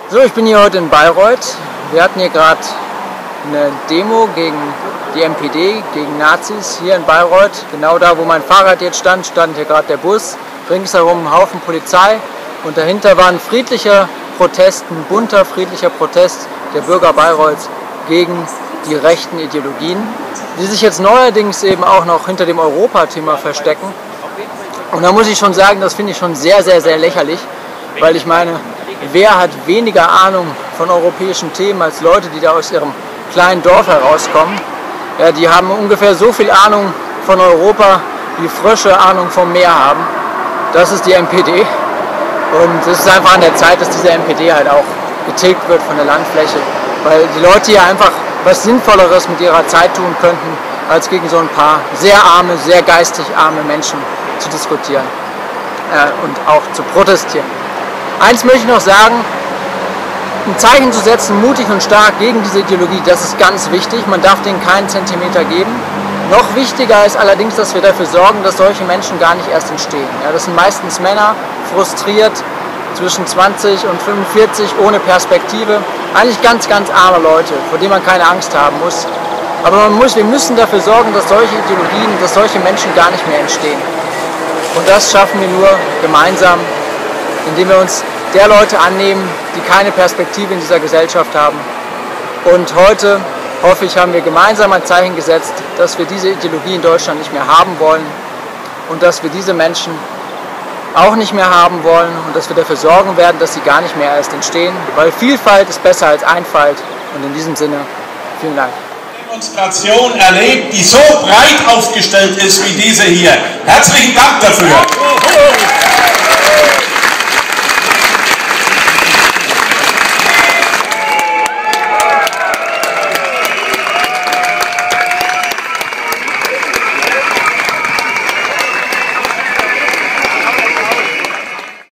So, ich bin hier heute in Bayreuth. Wir hatten hier gerade eine Demo gegen die NPD, gegen Nazis hier in Bayreuth. Genau da, wo mein Fahrrad jetzt stand, stand hier gerade der Bus. Ringsherum ein Haufen Polizei und dahinter war ein friedlicher Protest, ein bunter friedlicher Protest der Bürger Bayreuths gegen die rechten Ideologien, die sich jetzt neuerdings eben auch noch hinter dem Europathema verstecken. Und da muss ich schon sagen, das finde ich schon sehr, sehr, sehr lächerlich, weil ich meine, wer hat weniger Ahnung von europäischen Themen als Leute, die da aus ihrem kleinen Dorf herauskommen? Ja, die haben ungefähr so viel Ahnung von Europa, wie Frösche Ahnung vom Meer haben. Das ist die NPD. Und es ist einfach an der Zeit, dass diese NPD halt auch getilgt wird von der Landfläche, weil die Leute hier einfach was Sinnvolleres mit ihrer Zeit tun könnten, als gegen so ein paar sehr arme, sehr geistig arme Menschen zu diskutieren und auch zu protestieren. Eins möchte ich noch sagen, ein Zeichen zu setzen, mutig und stark gegen diese Ideologie, das ist ganz wichtig. Man darf denen keinen Zentimeter geben. Noch wichtiger ist allerdings, dass wir dafür sorgen, dass solche Menschen gar nicht erst entstehen. Ja, das sind meistens Männer, frustriert, zwischen 20 und 45, ohne Perspektive. Eigentlich ganz, ganz arme Leute, vor denen man keine Angst haben muss. Aber wir müssen dafür sorgen, dass solche Ideologien, dass solche Menschen gar nicht mehr entstehen. Und das schaffen wir nur gemeinsam, indem wir uns der Leute annehmen, die keine Perspektive in dieser Gesellschaft haben. Und heute, hoffe ich, haben wir gemeinsam ein Zeichen gesetzt, dass wir diese Ideologie in Deutschland nicht mehr haben wollen und dass wir diese Menschen auch nicht mehr haben wollen und dass wir dafür sorgen werden, dass sie gar nicht mehr erst entstehen, weil Vielfalt ist besser als Einfalt. Und in diesem Sinne, vielen Dank. Demonstration erlebt, die so breit aufgestellt ist wie diese hier. Herzlichen Dank dafür.